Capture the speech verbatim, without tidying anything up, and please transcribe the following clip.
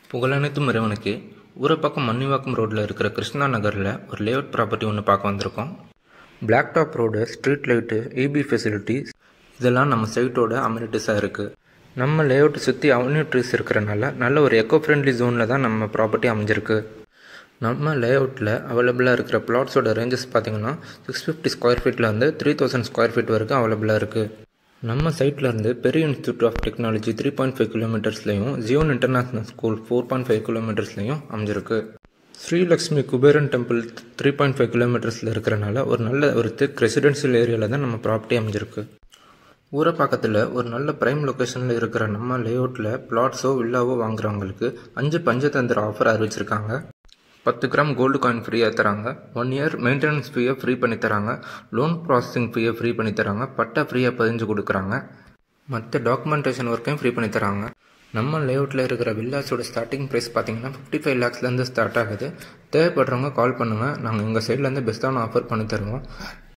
புகழனைத்தும் இறைவனுக்கு ஊரப்பாக்கம் மன்னிவாக்கம் ரோட்டில் இருக்கிற கிருஷ்ணா நகரில் ஒரு லேஅவுட் ப்ராப்பர்ட்டி ஒன்று பார்க்க வந்திருக்கோம். Black top road, street light, EB facilities இதெல்லாம் நம்ம சைட்டோட அம்யூனிட்டிஸாக இருக்குது. நம்ம லேஅவுட்டை சுற்றி அவென்யூ ட்ரீஸ் இருக்கிறனால நல்ல ஒரு எக்கோ ஃப்ரெண்ட்லி ஜோனில் தான் நம்ம ப்ராப்பர்ட்டி அமைஞ்சிருக்கு. நம்ம லேஅவுட்டில் அவைலபிளாக இருக்கிற பிளாட்ஸோட ரேஞ்சஸ் பார்த்திங்கன்னா சிக்ஸ் ஃபிஃப்டி ஸ்கொயர் ஃபீட்லேருந்து த்ரீ தௌசண்ட் ஸ்கொயர் ஃபீட் வரைக்கும் அவைலபிளாக இருக்குது. நம்ம சைட்லேருந்து Peri institute of technology three point five கிலோமீட்டர்ஸ்லையும் Zion international school four point five கிலோமீட்டர்ஸ்லையும் அமைஞ்சிருக்கு. Sri Lakshmi Kuberan temple three point five கிலோமீட்டர்ஸில் இருக்கிறனால ஒரு நல்ல ஒரு திக் ரெசிடென்ஷியல் ஏரியாவில் தான் நம்ம ப்ராப்பர்ட்டி அமைஞ்சிருக்கு. ஊரப்பாக்கத்தில் ஒரு நல்ல ப்ரைம் லொக்கேஷனில் இருக்கிற நம்ம லேஅவுட்டில் பிளாட்ஸோ வில்லாவோ வாங்குறவங்களுக்கு அஞ்சு பஞ்சதந்திர ஆஃபர் அறிவிச்சிருக்காங்க. பத்து கிராம் கோல்டு காயின் ஃப்ரீயாக தராங்க. ஒன் இயர் மெயின்டெனன்ஸ் ஃபீயை ஃப்ரீ பண்ணி தராங்க. லோன் ப்ராசஸிங் ஃபீயை ஃப்ரீ பண்ணி தராங்க. பட்டா ஃப்ரீயாக பதிஞ்சு கொடுக்குறாங்க. மற்ற டாக்குமெண்டேஷன் ஒர்க்கையும் ஃப்ரீ பண்ணி தராங்க. நம்ம லேஅவுட்டில் இருக்கிற வில்லாஸோட ஸ்டார்டிங் ப்ரைஸ் பார்த்தீங்கன்னா ஃபிஃப்டி ஃபைவ் லேக்ஸ்லேருந்து ஸ்டார்ட் ஆகுது. தேவைப்படுறவங்க கால் பண்ணுங்கள். நாங்கள் எங்கள் சைட்லேருந்து பெஸ்ட்டான ஆஃபர் பண்ணி தருவோம்.